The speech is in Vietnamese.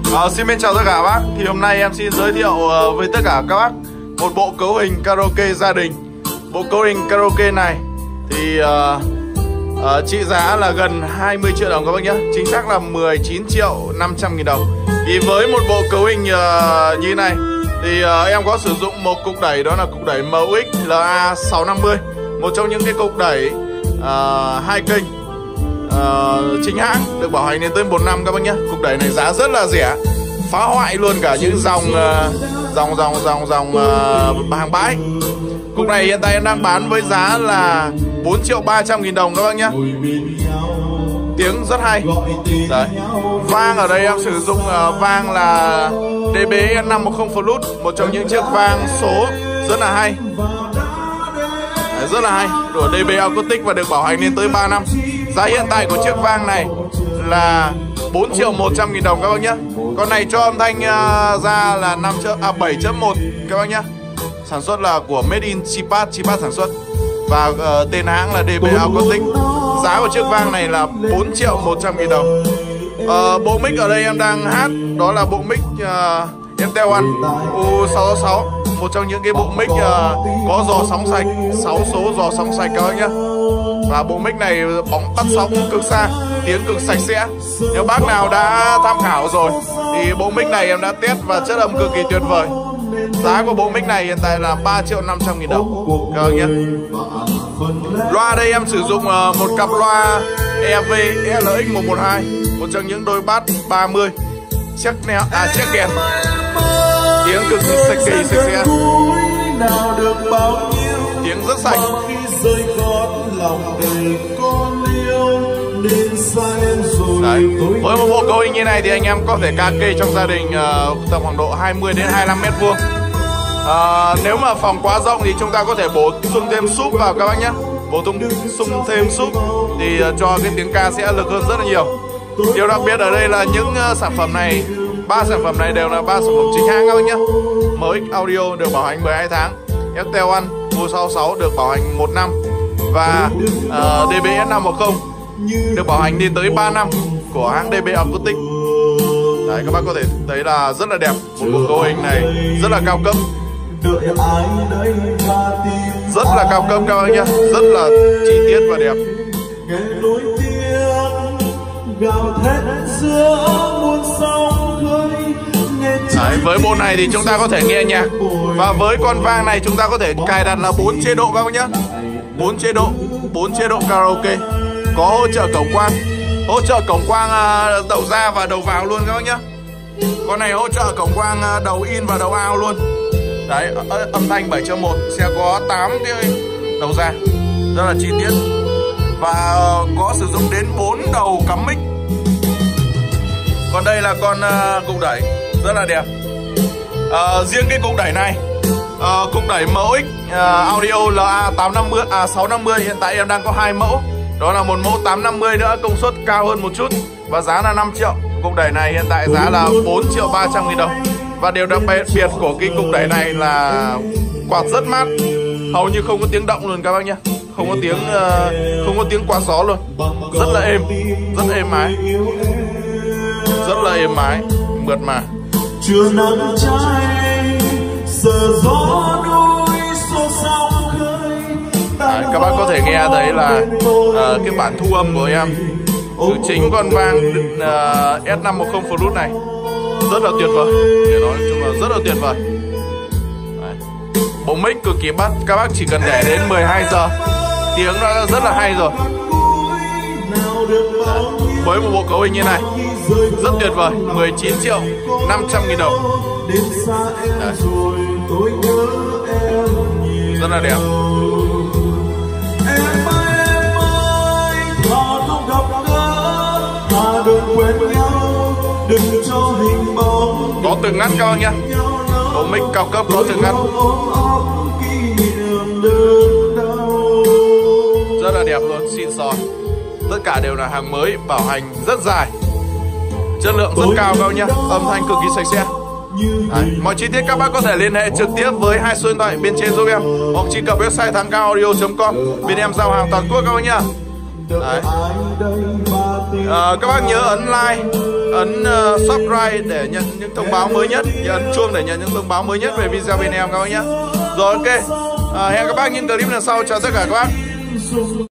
Xin chào tất cả các bác. Thì hôm nay em xin giới thiệu với tất cả các bác một bộ cấu hình karaoke gia đình. Bộ cấu hình karaoke này thì trị giá là gần 20 triệu đồng các bác nhé. Chính xác là 19 triệu 500 nghìn đồng. Thì với một bộ cấu hình như này thì em có sử dụng một cục đẩy, đó là cục đẩy MX LA650. Một trong những cái cục đẩy 2 kênh chính hãng, được bảo hành đến tới 1 năm các bác nhé. Cục đẩy này giá rất là rẻ, phá hoại luôn cả những dòng hàng bãi. Cục này hiện tại em đang bán với giá là 4 triệu 300 nghìn đồng các bác nhé. Tiếng rất hay. Đấy. Vang ở đây em sử dụng vang là DBS 510 Flute, một trong những chiếc vang số rất là hay. Đấy, rất là hay, của DB Acoustic và được bảo hành lên tới 3 năm. Giá hiện tại của chiếc vang này là 4 triệu 100 nghìn đồng các bác nhé. Con này cho âm thanh ra là 7.1 các bác nhé. Sản xuất là của Made in Chipat sản xuất. Và tên hãng là DB Acoustic. Giá của chiếc vang này là 4 triệu 100 nghìn đồng. Bộ mic ở đây em đang hát đó là bộ mic Intel One U666, một trong những cái bộ mic có giò sóng sạch, 6 số giò sóng sạch các bác nhé. Và bộ mic này bóng tắt sóng cực xa, tiếng cực sạch sẽ. Nếu bác nào đã tham khảo rồi thì bộ mic này em đã test và chất âm cực kỳ tuyệt vời. Giá của bộ mic này hiện tại là 3 triệu 500 nghìn đồng các bác nhé. Loa đây em sử dụng một cặp loa EV LX112, một trong những đôi bass 30 chiếc kèn, tiếng cực sạch kỳ sạch sẽ, tiếng rất sạch. Đấy. Với một bộ cấu hình như này thì anh em có thể karaoke trong gia đình tầm khoảng độ 20 đến 25 mét vuông. Nếu mà phòng quá rộng thì chúng ta có thể bổ sung thêm súp vào các bác nhé. Bổ sung thêm súp thì cho cái tiếng ca sẽ lực hơn rất là nhiều. Điều đặc biệt ở đây là những sản phẩm này, 3 sản phẩm này đều là 3 sản phẩm chính hãng các bác nhé. MX Audio được bảo hành 12 tháng, Intel One U66 được bảo hành 1 năm và DBS 510 được bảo hành lên tới 3 năm của hãng DB Acoustic. Đấy, các bác có thể thấy là rất là đẹp. Một bộ cấu hình này rất là cao cấp, rất là cao cấp các bác nhé, rất là chi tiết và đẹp. Đấy, với bộ này thì chúng ta có thể nghe nhạc. Và với con vang này chúng ta có thể cài đặt là 4 chế độ các bác nhé. 4 chế độ karaoke. Có hỗ trợ cổng quang đầu ra và đầu vào luôn các bác nhé. Con này hỗ trợ cổng quang đầu in và đầu out luôn. Đấy, âm thanh 7.1 sẽ có 8 cái đầu ra, rất là chi tiết. Và có sử dụng đến 4 đầu cắm mic. Còn đây là con cục đẩy rất là đẹp. Riêng cái cục đẩy này, cục đẩy MX Audio LA650 hiện tại em đang có 2 mẫu. Đó là một mẫu 850 nữa, công suất cao hơn một chút và giá là 5 triệu. Cục đẩy này hiện tại giá là 4 triệu 300 nghìn đồng. Và điều đặc biệt của cái cục đẩy này là quạt rất mát, hầu như không có tiếng động luôn các bác nhé. Không có tiếng quạt gió luôn. Rất là êm, rất êm ái, rất là êm ái, mượt mà. Chưa nắng cháy, giờ gió đôi xô sóng khơi. Đấy, các bác có thể nghe thấy là cái bản thu âm của em từ chính con vang S510 Flute này rất là tuyệt vời, để nói chung là rất là tuyệt vời. Đấy. Bộ mic cực kỳ bắt, các bác chỉ cần để đến 12 giờ tiếng nó rất là hay rồi. Đấy. Với một bộ cấu hình như này rất tuyệt vời, 19 triệu 500 nghìn đồng. Đấy. Rất là đẹp. Có từng ngắt các bác nhé. Bộ mic cao cấp có từng ngắt, rất là đẹp luôn, xịn sò. Tất cả đều là hàng mới, bảo hành rất dài, chất lượng rất cao các bác nhé. Âm thanh cực kỳ sạch sẽ. Đấy. Mọi chi tiết các bác có thể liên hệ trực tiếp với 2 số điện thoại bên trên giúp em, hoặc truy cập website thangcaoaudio.com. Bên em giao hàng toàn quốc các bác nhé. Đấy. Các bác nhớ ấn like, ấn subscribe để nhận những thông báo mới nhất, ấn chuông để nhận những thông báo mới nhất về video bên em các bác nhé. Rồi ok, hẹn các bác những clip lần sau. Chào tất cả các bác.